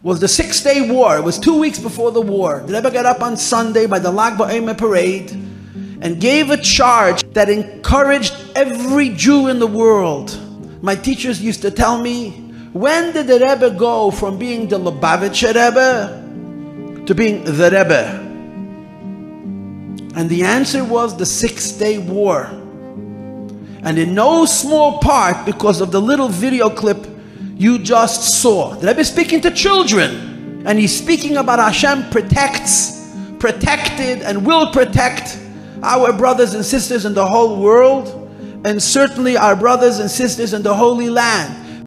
was the 6-day war. It was 2 weeks before the war. The Rebbe got up on Sunday by the Lag BaOmer parade and gave a charge that encouraged every Jew in the world. My teachers used to tell me, when did the Rebbe go from being the Lubavitcher Rebbe to being the Rebbe? And the answer was the 6-day war. And in no small part because of the little video clip you just saw. The Rebbe is speaking to children, and he's speaking about Hashem protected and will protect our brothers and sisters in the whole world, and certainly our brothers and sisters in the Holy Land.